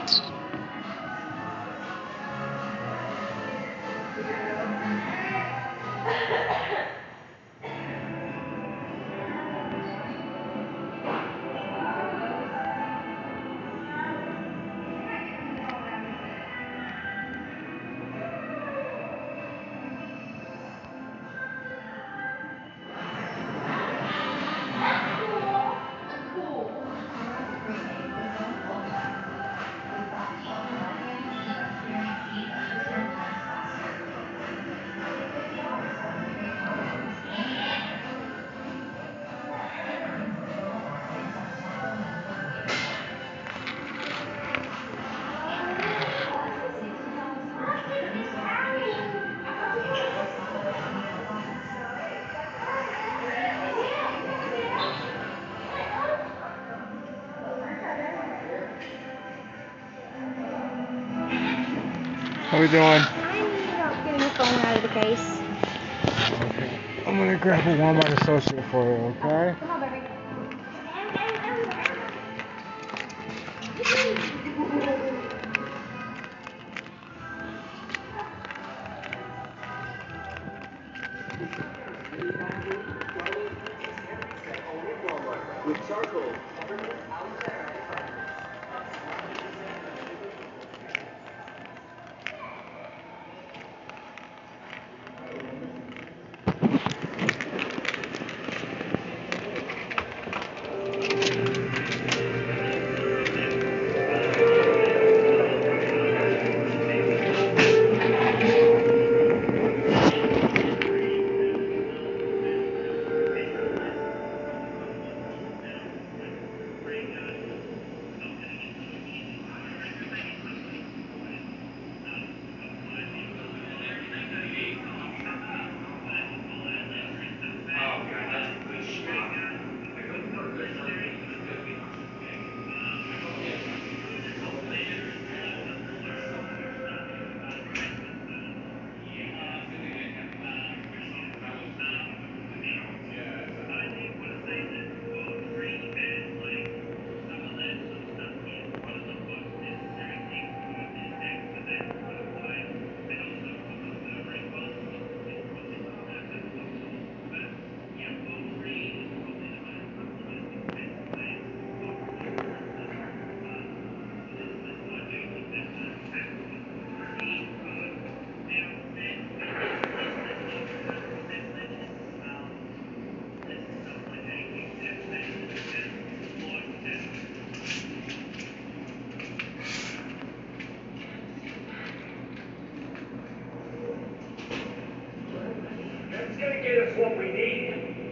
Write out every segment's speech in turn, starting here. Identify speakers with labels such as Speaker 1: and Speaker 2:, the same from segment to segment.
Speaker 1: How we doing?
Speaker 2: I'm getting the phone out of the case.
Speaker 1: Okay. I'm gonna grab a Walmart associate for you, okay?
Speaker 2: Come on, baby.
Speaker 3: With charcoal.
Speaker 4: That's gonna get us what we need.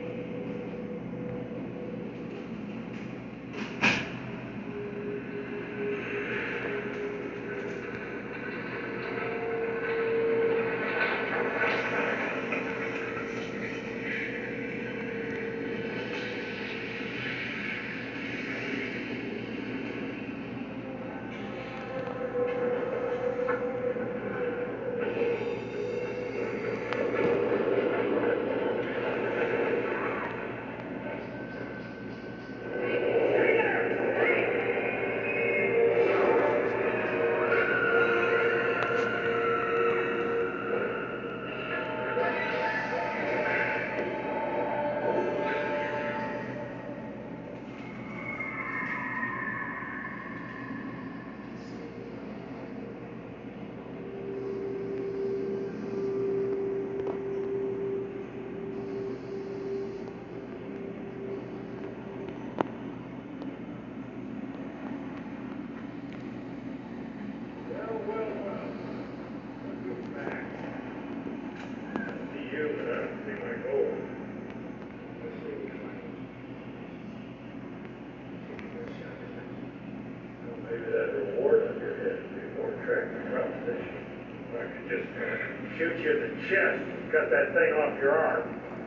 Speaker 4: Shoot you in the chest, cut that thing off your arm.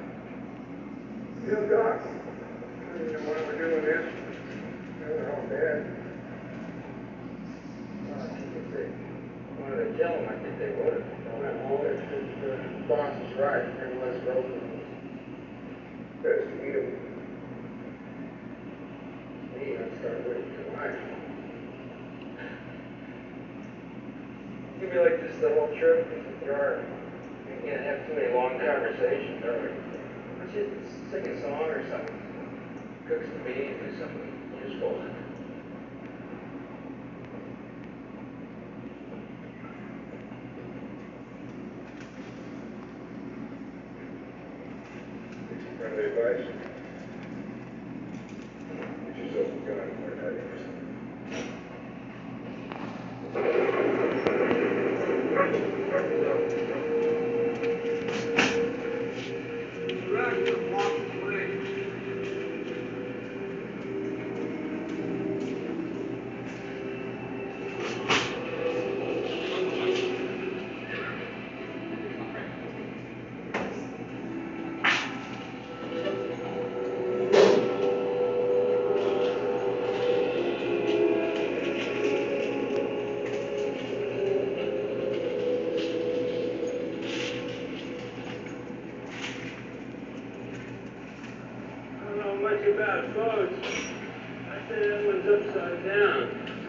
Speaker 4: You Doc, you know why we're doing this? They're all dead. Why did they kill them? I think they would. No, it's just the boss is right. They're less broken. Best to eat them. Me, I'd start waiting till life. be like this the whole trip. Sure. You can't have too many long conversations, are we? Let's just sing a song or something. Cook some beans, do something useful.
Speaker 3: Friendly advice? Get yourself a gun and learn how to use it.
Speaker 4: Much about boats. I say that one's upside down.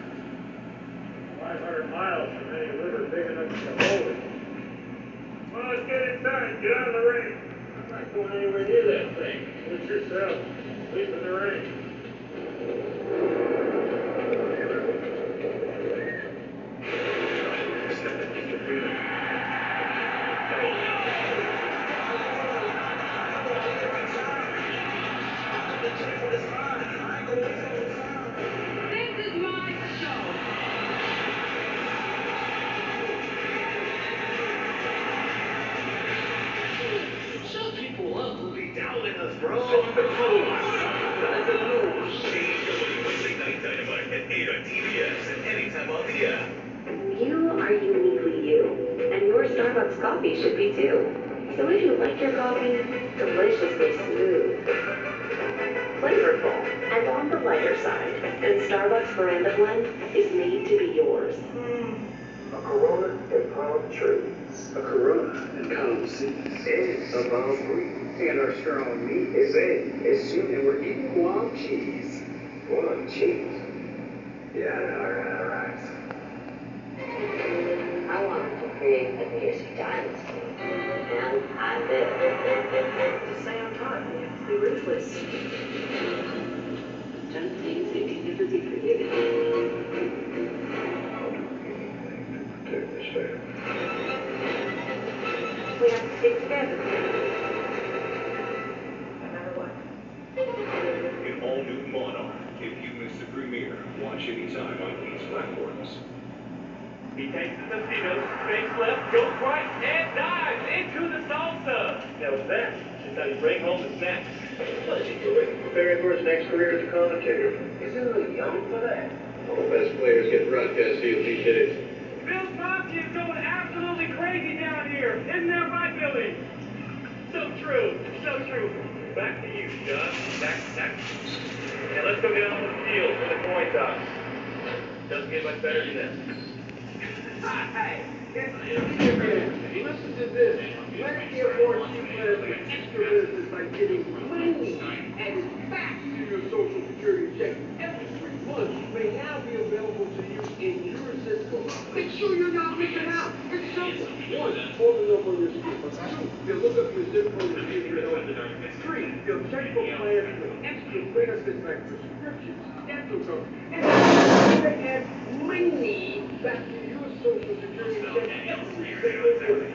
Speaker 4: 500 miles from any river big enough to hold it. Well, let's get inside. Get out of the rain. I'm not going anywhere near that thing. Suit yourself. Sleep in the rain.
Speaker 5: You are uniquely you, and your Starbucks coffee should be too. So if you like your coffee, deliciously smooth, flavorful, and on the lighter side, then Starbucks Veranda Blend is made to be yours.
Speaker 3: A Corona and palm trees. A Corona and palm seeds. Eggs. A palm breeze. And our strong meat is egg. As soon as we're eating Guam cheese. Guam cheese? Yeah, alright.
Speaker 5: I wanted to create a music dynasty, and I did. To say I'm trying, you have to be ruthless. Done things that can never be forgiven.
Speaker 3: Protect this family.
Speaker 5: We have to stick together. No matter what.
Speaker 6: An all-new Monarch. If you miss the premiere, watch anytime on these platforms.
Speaker 4: He takes the Tostitos, fakes left, goes right, and dives into the salsa. Now what's that? Just how you bring home the snacks.
Speaker 3: What is he doing? Preparing for his next career as a commentator. He's a little young for that. All the best players get broadcast fields these days.
Speaker 4: Bill's Mafia is going absolutely crazy down here. Isn't that right, Billy? So true, so true. Back to you, John. Back. Now let's go get on the field for the coin toss. Doesn't get much better than this.
Speaker 3: Hey, listen to this. Plenty of more cheap players with extra business like getting money added back to your Social Security check every 3 months may now be available to you in your zip code. Make sure you're not missing out. It's simple. 1, pull the number on your screen. 2, you'll look up your zip code and see if you're eligible. 3, you'll check for plans with extra benefits like prescriptions, dental coverage, and they add money back to your Social Security check every single month.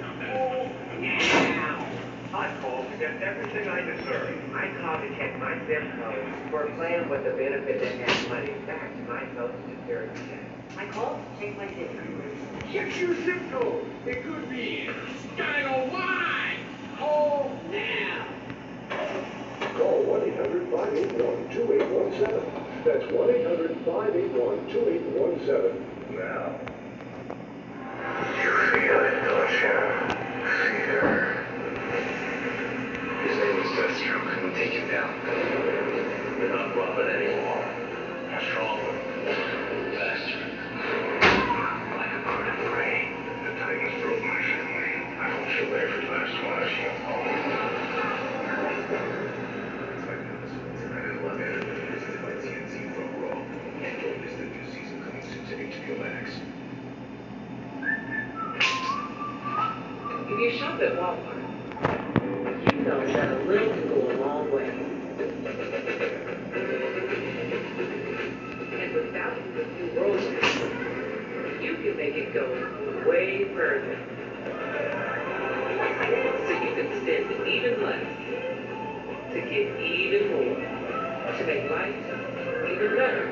Speaker 4: I called to get everything I deserve.
Speaker 7: I called to check my zip code for a plan with the benefit that has money back to my Social Security check. I called to check my zip code.
Speaker 3: Check your zip code. It could be Skywide. Call now. Call 1-800-581-2817. That's 1-800-581-2817. Now.
Speaker 4: You feel it, don't you? Fear. His name is Deathstroke. We'll take him down. We're not Robin anymore. Stronger. Faster. Like a bird of prey. The Titans broke my family. I hope you're every last one of you. Tonight at 11, presented by TNT from Raw. And don't miss the new season coming soon to HBO Max.
Speaker 7: If you shop at Walmart, you know that a little can go a long way. And with thousands of new world apps, you can make it go way further. So you can spend even less to get even more, to make life even better.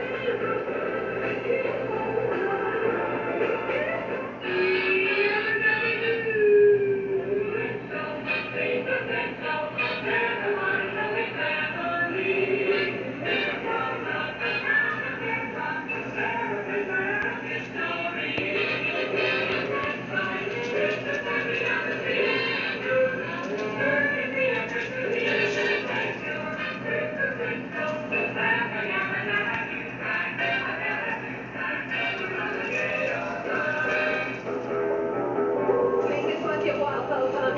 Speaker 5: Make this month your wild, Peloton.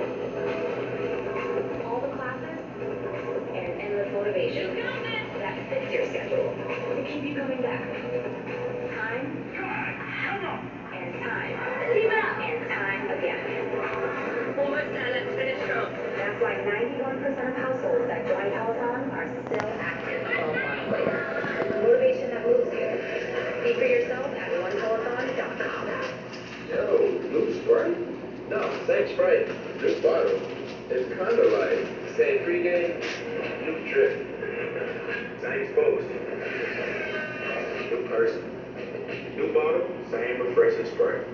Speaker 5: All the classes and endless motivation that fits your schedule to keep you coming back. Time. And time. Keep it up. And time again. Almost there, let's finish strong. That's why 91% of households that join Peloton are still active 12 months later. Motivation that moves you. See for yourself at onepeloton.com.
Speaker 3: Yo, new Sprite? No, same Sprite, new bottle. It's kind of like same pregame, new drip. Same post. New person. New bottle, same refreshing Sprite.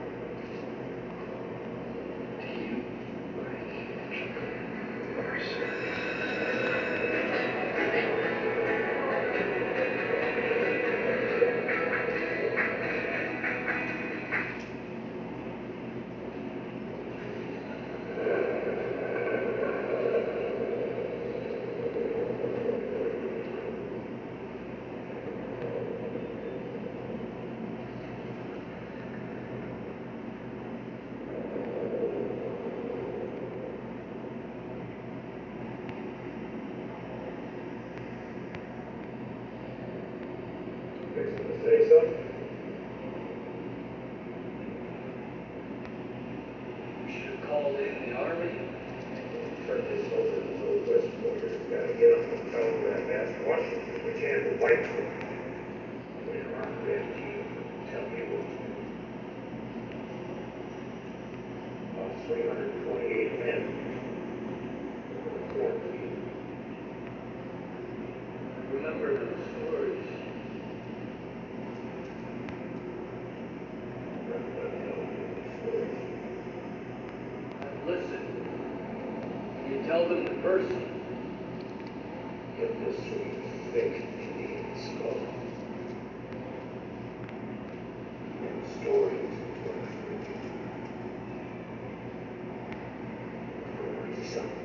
Speaker 3: Say something?
Speaker 4: You should have called in the army.
Speaker 3: Turn this over to those West Warriors. Gotta get on the telegraph, ask Washington, which hand to fight for. Later on, Red Team, tell me what to do. Lost 328 men.
Speaker 4: Remember those stories. And listen. You tell them the person.
Speaker 3: Get this thing fixed in the skull. And stories is what I bring you. For my son.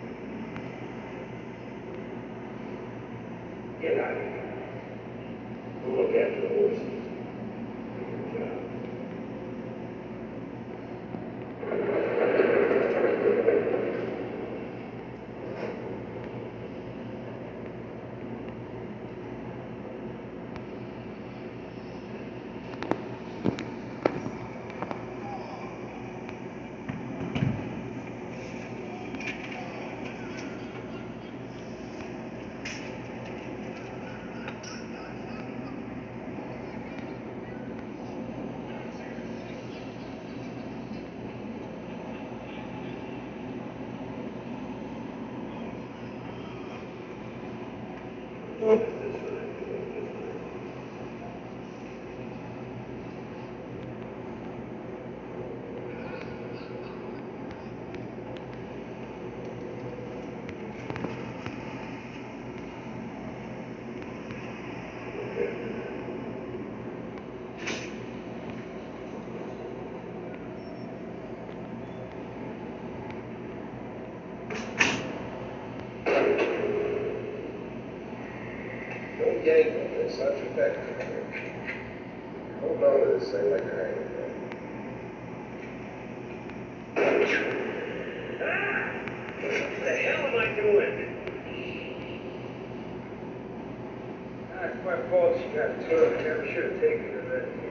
Speaker 3: Get out of here. Go look after the horses. Do your job. Don't yank on this, not your back. Hold on to this thing like I ain't.
Speaker 4: What the hell am I doing?
Speaker 1: It's my fault she got took. Never should have taken her to that.